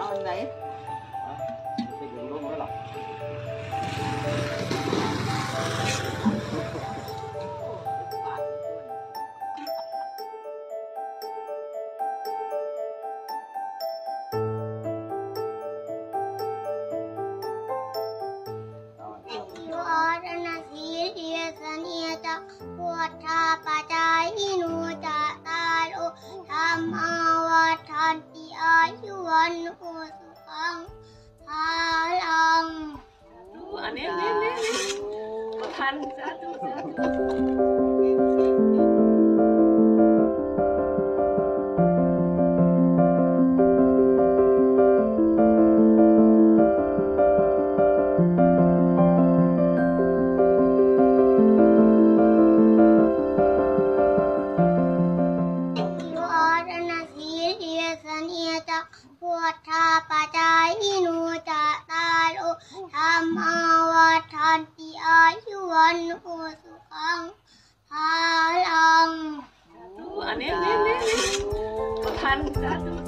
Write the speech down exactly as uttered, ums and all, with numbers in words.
อันไหนไปดูลงแล้วหรอพุทธาปัจจายิโนจัตตารโอธัมมาวัฏฏันติอายุวันโอสุขังภาลังอันนี้นี่นี่ประทันสาธุสาธุพุทธาปัจจายิโนจัตตารโอธัมมาวัฏฏันติอายุวันโอสุขังภาลังอันนี้นี่นี่ประทันสาธุ